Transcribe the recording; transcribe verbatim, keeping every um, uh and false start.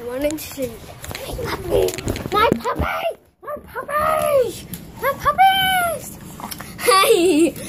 wanted to see puppy, my puppy, my puppies, my puppies. Hey.